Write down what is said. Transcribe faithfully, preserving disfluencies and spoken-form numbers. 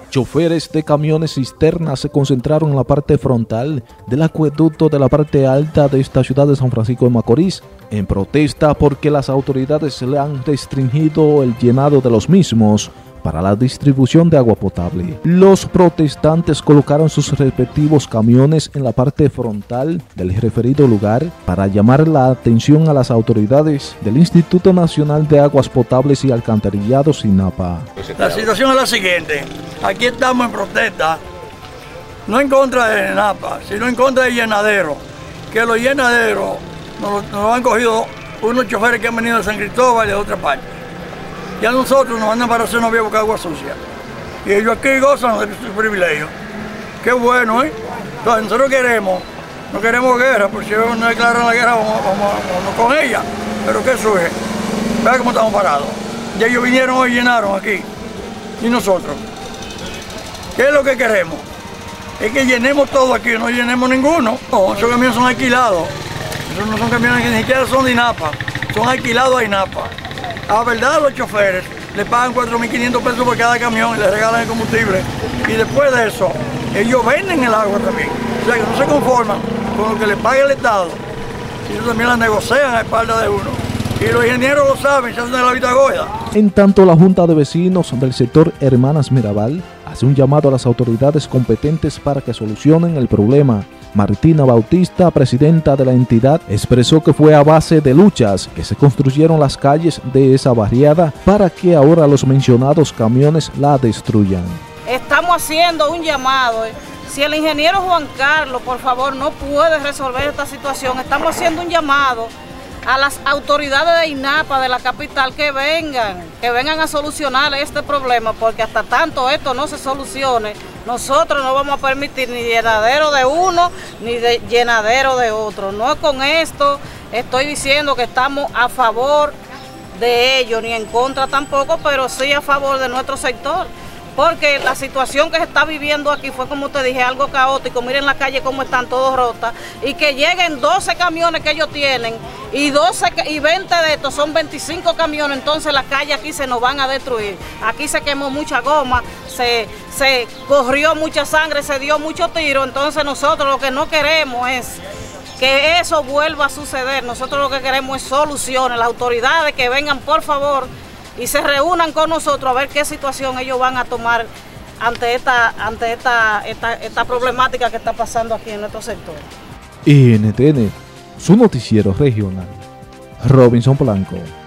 Choferes de camiones cisternas se concentraron en la parte frontal del acueducto de la parte alta de esta ciudad de San Francisco de Macorís, en protesta porque las autoridades le han restringido el llenado de los mismos para la distribución de agua potable. Los protestantes colocaron sus respectivos camiones en la parte frontal del referido lugar para llamar la atención a las autoridades del Instituto Nacional de Aguas Potables y Alcantarillados, INAPA. La situación es la siguiente: aquí estamos en protesta, no en contra de INAPA, sino en contra del llenadero, que los llenaderos nos, nos han cogido unos choferes que han venido de San Cristóbal y de otra parte. Ya nosotros nos mandan para hacer novia buscar agua sucia. Y ellos aquí gozan de su privilegio. Qué bueno, ¿eh? Entonces nosotros queremos, no queremos guerra, porque si no declaran la guerra, vamos, vamos, vamos con ella. Pero ¿qué surge? Vea cómo estamos parados. Y ellos vinieron hoy y llenaron aquí. Y nosotros. ¿Qué es lo que queremos? Es que llenemos todo aquí, no llenemos ninguno. No, esos camiones son alquilados. Esos no son camiones que ni siquiera son de INAPA. Son alquilados a INAPA. A verdad, los choferes le pagan cuatro mil quinientos pesos por cada camión y le regalan el combustible. Y después de eso, ellos venden el agua también. O sea que no se conforman con lo que les paga el Estado. Ellos también la negocian a espalda de uno. Y los ingenieros lo saben, se hacen de la vista gorda. En tanto, la Junta de Vecinos del sector Hermanas Mirabal hace un llamado a las autoridades competentes para que solucionen el problema. Martina Bautista, presidenta de la entidad, expresó que fue a base de luchas que se construyeron las calles de esa barriada para que ahora los mencionados camiones la destruyan. Estamos haciendo un llamado. Si el ingeniero Juan Carlos, por favor, no puede resolver esta situación, estamos haciendo un llamado a las autoridades de INAPA de la capital que vengan, que vengan a solucionar este problema, porque hasta tanto esto no se solucione, nosotros no vamos a permitir ni llenadero de uno ni de llenadero de otro. No con esto estoy diciendo que estamos a favor de ellos, ni en contra tampoco, pero sí a favor de nuestro sector. Porque la situación que se está viviendo aquí fue, como te dije, algo caótico. Miren la calle cómo están todos rotas. Y que lleguen doce camiones que ellos tienen y, doce, y veinte de estos son veinticinco camiones. Entonces la calle aquí se nos van a destruir. Aquí se quemó mucha goma, se, se corrió mucha sangre, se dio mucho tiro. Entonces nosotros lo que no queremos es que eso vuelva a suceder. Nosotros lo que queremos es soluciones. Las autoridades que vengan, por favor, y se reúnan con nosotros a ver qué situación ellos van a tomar ante esta, ante esta, esta, esta problemática que está pasando aquí en nuestro sector. N T N, su noticiero regional, Robinson Blanco.